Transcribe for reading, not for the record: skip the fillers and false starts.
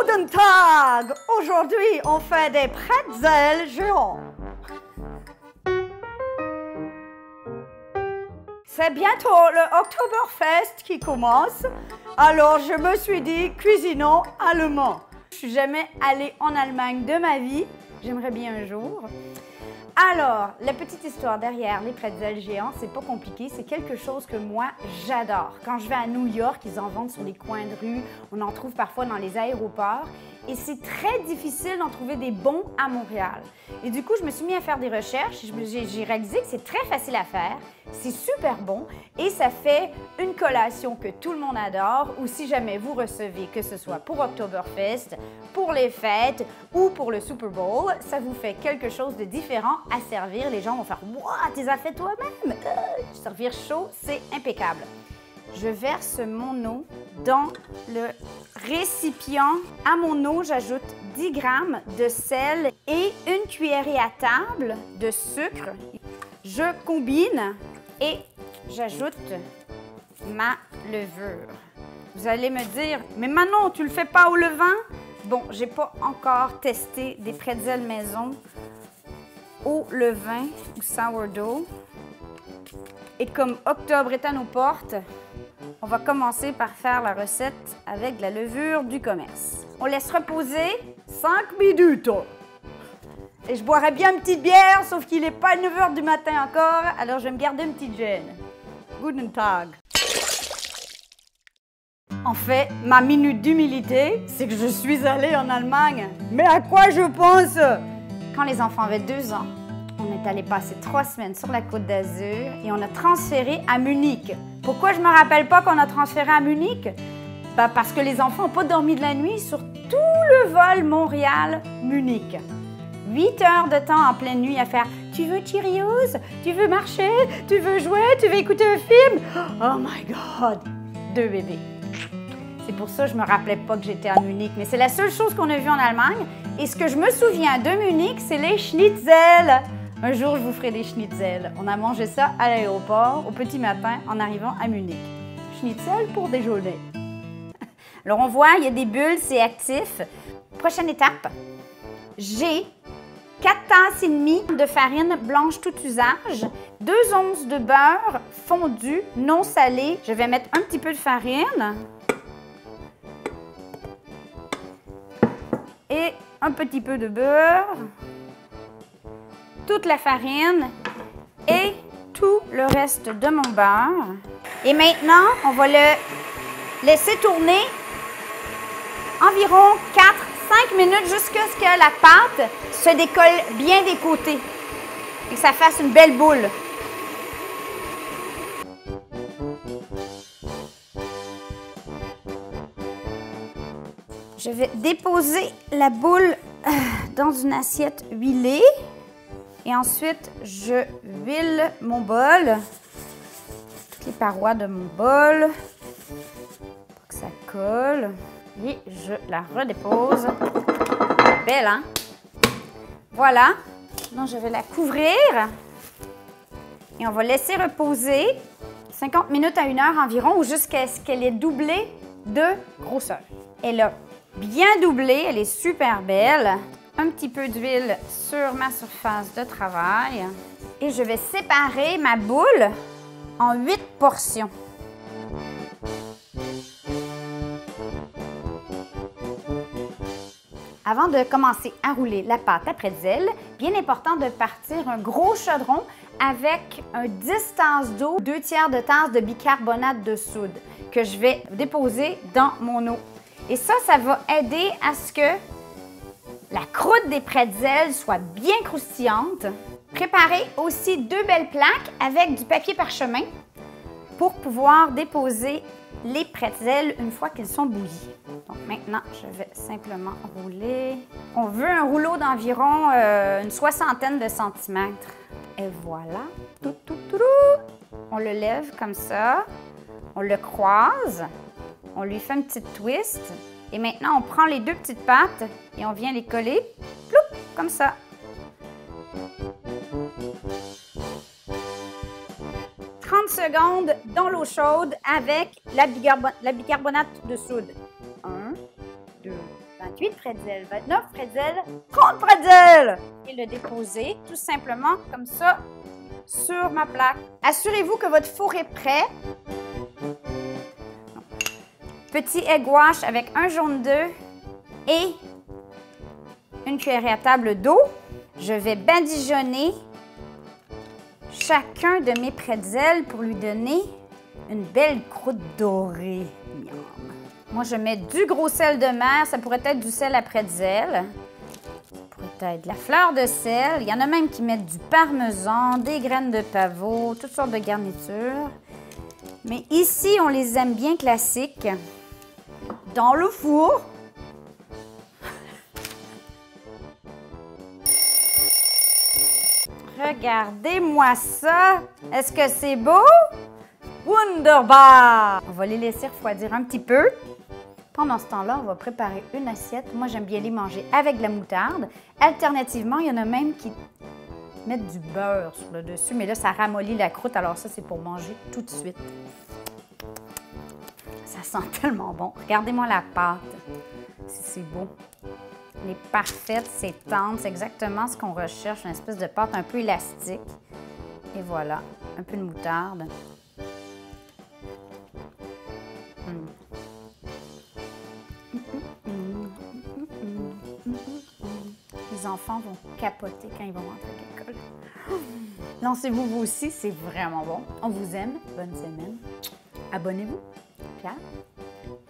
Guten Tag! Aujourd'hui, on fait des pretzels géants. C'est bientôt le Oktoberfest qui commence, alors je me suis dit, cuisinons allemand. Je suis jamais allée en Allemagne de ma vie, j'aimerais bien un jour. Alors, la petite histoire derrière les pretzels géants, c'est pas compliqué, c'est quelque chose que moi, j'adore. Quand je vais à New York, ils en vendent sur les coins de rue, on en trouve parfois dans les aéroports, et c'est très difficile d'en trouver des bons à Montréal. Et du coup, je me suis mis à faire des recherches, j'ai réalisé que c'est très facile à faire, c'est super bon, et ça fait une collation que tout le monde adore, ou si jamais vous recevez, que ce soit pour Oktoberfest, pour les fêtes ou pour le Super Bowl, ça vous fait quelque chose de différent à servir. Les gens vont faire « Wow, tu les as fait toi-même! Servir chaud, c'est impeccable. » Je verse mon eau dans le récipient. À mon eau, j'ajoute 10 g de sel et une cuillerée à table de sucre. Je combine et j'ajoute ma levure. Vous allez me dire « Mais Manon, tu le fais pas au levain? » Bon, j'ai pas encore testé des pretzels maison au levain ou sourdough. Et comme octobre est à nos portes, on va commencer par faire la recette avec de la levure du commerce. On laisse reposer 5 minutes. Et je boirais bien une petite bière, sauf qu'il n'est pas 9 h du matin encore, alors je vais me garder une petite gêne. Guten Tag. En fait, ma minute d'humilité, c'est que je suis allée en Allemagne. Mais à quoi je pense? Quand les enfants avaient 2 ans, on est allé passer 3 semaines sur la Côte d'Azur et on a transféré à Munich. Pourquoi je ne me rappelle pas qu'on a transféré à Munich? Ben parce que les enfants n'ont pas dormi de la nuit sur tout le vol Montréal-Munich. 8 heures de temps en pleine nuit à faire « Tu veux Cheerios? Tu veux marcher? Tu veux jouer? Tu veux écouter un film? Oh my God! » 2 bébés. C'est pour ça que je ne me rappelais pas que j'étais à Munich, mais c'est la seule chose qu'on a vue en Allemagne. Et ce que je me souviens de Munich, c'est les schnitzels. Un jour, je vous ferai des schnitzels. On a mangé ça à l'aéroport au petit matin en arrivant à Munich. Schnitzel pour déjeuner. Alors, on voit, il y a des bulles, c'est actif. Prochaine étape, j'ai 4 tasses et demie de farine blanche tout usage, 2 onces de beurre fondu, non salé. Je vais mettre un petit peu de farine. Et un petit peu de beurre, toute la farine et tout le reste de mon beurre. Et maintenant, on va le laisser tourner environ 4-5 minutes jusqu'à ce que la pâte se décolle bien des côtés et que ça fasse une belle boule. Je vais déposer la boule dans une assiette huilée et ensuite je huile mon bol, toutes les parois de mon bol pour que ça colle et je la redépose. Belle, hein? Voilà, donc je vais la couvrir et on va laisser reposer 50 minutes à 1 heure environ ou jusqu'à ce qu'elle ait doublé de grosseur. Elle a bien doublée, elle est super belle. Un petit peu d'huile sur ma surface de travail. Et je vais séparer ma boule en 8 portions. Avant de commencer à rouler la pâte à pretzel, bien important de partir un gros chaudron avec un 10 tasses d'eau, 2/3 de tasse de bicarbonate de soude que je vais déposer dans mon eau. Et ça va aider à ce que la croûte des pretzels soit bien croustillante. Préparez aussi 2 belles plaques avec du papier parchemin pour pouvoir déposer les pretzels une fois qu'ils sont bouillis. Donc maintenant, je vais simplement rouler. On veut un rouleau d'environ une 60aine de centimètres. Et voilà. On le lève comme ça. On le croise. On lui fait une petite twist. Et maintenant, on prend les 2 petites pattes et on vient les coller. Ploup, comme ça. Secondes dans l'eau chaude avec la bicarbonate de soude. 1, 2, 20 28 pretzels, 29 pretzels, 30 pretzels. Et le déposer tout simplement comme ça sur ma plaque. Assurez-vous que votre four est prêt. Petit egg wash avec un jaune d'œuf et une cuillerée à table d'eau. Je vais badigeonner chacun de mes pretzels pour lui donner une belle croûte dorée. Miam. Moi, je mets du gros sel de mer. Ça pourrait être du sel à pretzel. Ça pourrait être de la fleur de sel. Il y en a même qui mettent du parmesan, des graines de pavot, toutes sortes de garnitures. Mais ici, on les aime bien classiques. Dans le four. Regardez-moi ça! Est-ce que c'est beau? Wunderbar! On va les laisser refroidir un petit peu. Pendant ce temps-là, on va préparer une assiette. Moi, j'aime bien les manger avec de la moutarde. Alternativement, il y en a même qui mettent du beurre sur le dessus, mais là, ça ramollit la croûte. Alors ça, c'est pour manger tout de suite. Ça sent tellement bon. Regardez-moi la pâte. C'est beau. Elle est parfaite, c'est tendre, c'est exactement ce qu'on recherche, une espèce de pâte un peu élastique. Et voilà, un peu de moutarde. Les enfants vont capoter quand ils vont rentrer à l'école. Lancez-vous vous aussi, c'est vraiment bon. On vous aime. Bonne semaine. Abonnez-vous. Pierre.